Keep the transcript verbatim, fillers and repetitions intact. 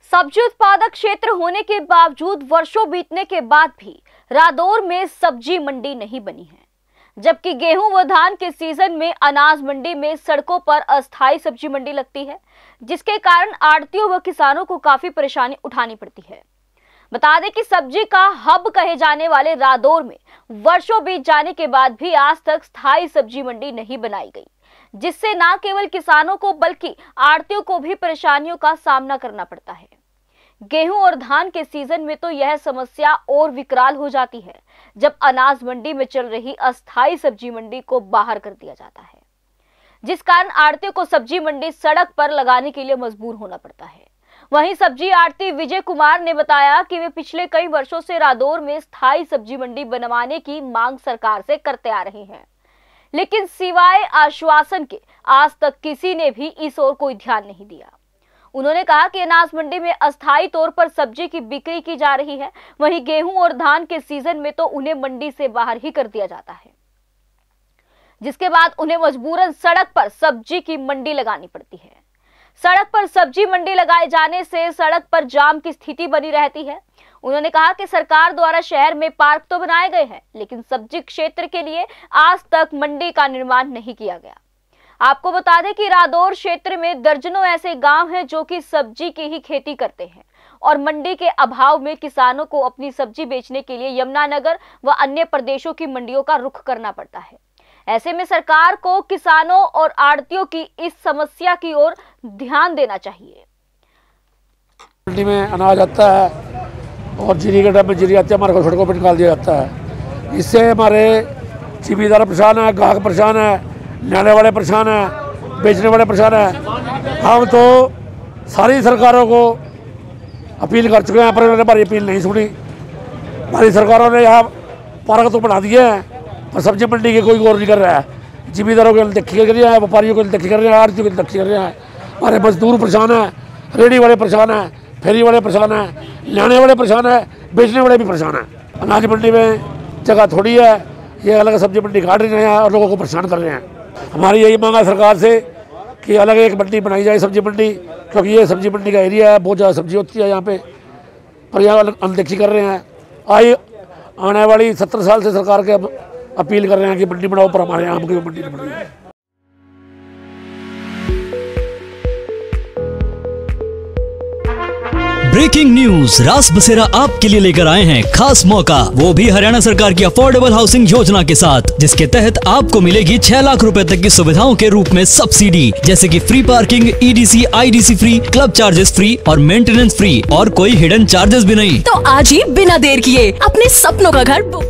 सब्जी उत्पादक क्षेत्र होने के बावजूद वर्षों बीतने के बाद भी रादौर में सब्जी मंडी नहीं बनी है, जबकि गेहूं व धान के सीजन में अनाज मंडी में सड़कों पर अस्थायी सब्जी मंडी लगती है, जिसके कारण आढ़तियों व किसानों को काफी परेशानी उठानी पड़ती है। बता दें कि सब्जी का हब कहे जाने वाले रादौर में वर्षों बीत जाने के बाद भी आज तक स्थायी सब्जी मंडी नहीं बनाई गई, जिससे न केवल किसानों को बल्कि आढ़तियों को भी परेशानियों का सामना करना पड़ता है। गेहूं और धान के सीजन में तो यह समस्या और विकराल हो जाती है जब अनाज मंडी में चल रही अस्थायी सब्जी मंडी को बाहर कर दिया जाता है, जिस कारण आढ़तियों को सब्जी मंडी सड़क पर लगाने के लिए मजबूर होना पड़ता है। वहीं सब्जी आढ़ती विजय कुमार ने बताया कि वे पिछले कई वर्षों से रादौर में स्थायी सब्जी मंडी बनवाने की मांग सरकार से करते आ रहे हैं, लेकिन सिवाय आश्वासन के आज तक किसी ने भी इस ओर कोई ध्यान नहीं दिया। उन्होंने कहा कि अनाज मंडी में अस्थायी तौर पर सब्जी की बिक्री की जा रही है, वहीं गेहूं और धान के सीजन में तो उन्हें मंडी से बाहर ही कर दिया जाता है, जिसके बाद उन्हें मजबूरन सड़क पर सब्जी की मंडी लगानी पड़ती है। सड़क पर सब्जी मंडी लगाए जाने से सड़क पर जाम की स्थिति बनी रहती है। उन्होंने कहा कि सरकार द्वारा शहर में पार्क तो बनाए गए हैं, लेकिन सब्जी क्षेत्र के लिए आज तक मंडी का निर्माण नहीं किया गया। आपको बता दें कि रादौर क्षेत्र में दर्जनों ऐसे गांव हैं जो कि सब्जी की ही खेती करते हैं और मंडी के अभाव में किसानों को अपनी सब्जी बेचने के लिए यमुनानगर व अन्य प्रदेशों की मंडियों का रुख करना पड़ता है। ऐसे में सरकार को किसानों और आढ़तियों की इस समस्या की ओर ध्यान देना चाहिए। मंडी में अनाज आता है और जीरी के डब्बे जीरी आती है, हमारे को सड़कों पर निकाल दिया जाता है। इससे हमारे जिमीदार परेशान है, ग्राहक परेशान है, लेने वाले परेशान है, बेचने वाले परेशान है। हम तो सारी सरकारों को अपील कर चुके हैं, पर उन्होंने हमारी अपील नहीं सुनी। हमारी सरकारों ने यहाँ पार्क तो बना दिए हैं, पर सब्जी मंडी की कोई गौर नहीं कर रहा है। जिमीदारों के देखी कर रहे हैं, व्यापारियों को देखी कर रहे हैं, आढ़तियों की देखी कर रहे हैं। हमारे मजदूर परेशान है, रेडी वाले परेशान है, फेरी वाले परेशान है, लेने वाले परेशान है, बेचने वाले भी परेशान है। अनाज मंडी में जगह थोड़ी है, ये अलग सब्जी मंडी काट रहे हैं और लोगों को परेशान कर रहे हैं। हमारी यही मांग है सरकार से कि अलग एक मंडी बनाई जाए सब्जी मंडी, क्योंकि ये सब्जी मंडी का एरिया है, बहुत ज़्यादा सब्जी होती है यहाँ पे, पर यहाँ अनदेखी कर रहे हैं। आई आने वाली सत्तर साल से सरकार के अपील कर रहे हैं कि मंडी बनाओ, पर हमारे यहाँ की मंडी नहीं बनी है। ब्रेकिंग न्यूज, रास बसेरा आपके लिए लेकर आए हैं खास मौका, वो भी हरियाणा सरकार की अफोर्डेबल हाउसिंग योजना के साथ, जिसके तहत आपको मिलेगी छह लाख रुपए तक की सुविधाओं के रूप में सब्सिडी, जैसे कि free parking, EDC, IDC free, club charges free और मेंटेनेंस फ्री, और कोई हिडन चार्जेस भी नहीं। तो आज ही बिना देर किए अपने सपनों का घर बुक